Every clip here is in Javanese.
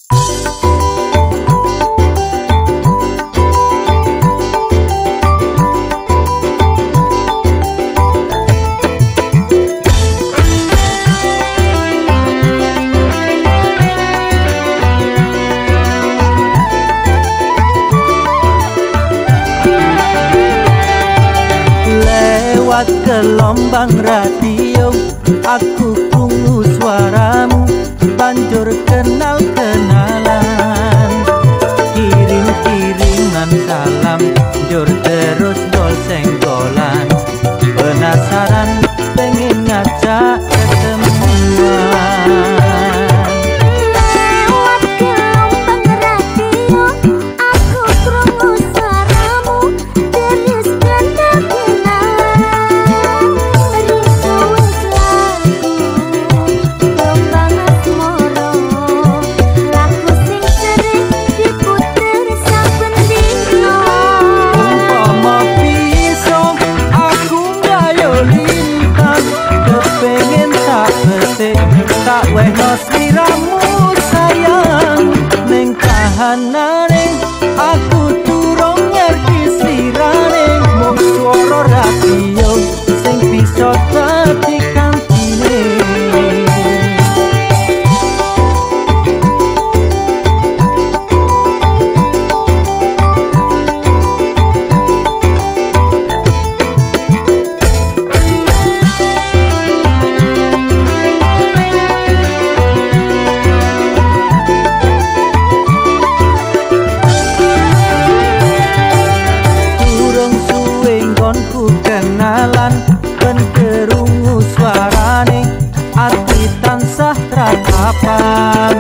Gelombang radio aku krungu suaramu, banjur kenal-kenalan, kirim-kiriman salam, jur terus gol-senggolan, penasaran pengen ngajak ketemuan. Tak wehno sliramu sayang, ning kahanane aku durung ngerti slirane, mung swara radio sing bisa dadi kantine. Kenalan ben kerungu suarane, ati tansah tratapan,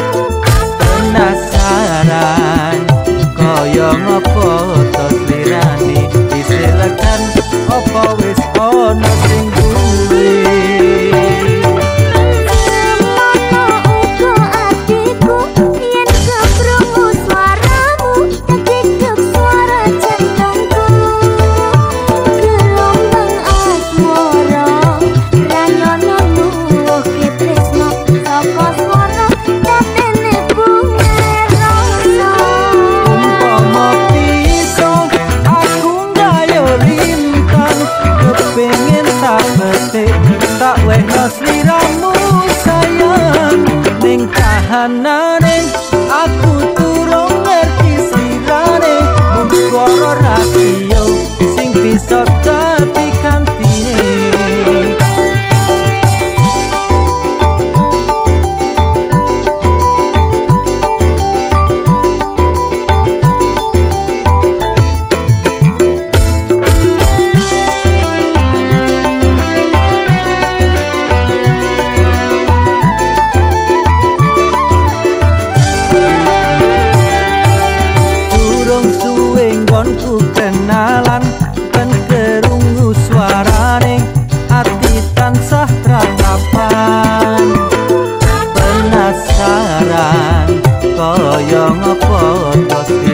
penasaran kaya ngopo to slirane, disilekan opo wis ana sing duwe. Tak wehno sliramu sayang, ning kahanane aku durung ngerti slirane, mung swara radio sing bisa dadi kantine. Ku kenalan ben kerungu suarane, ati tansah tratapan, penasaran kaya ngopo to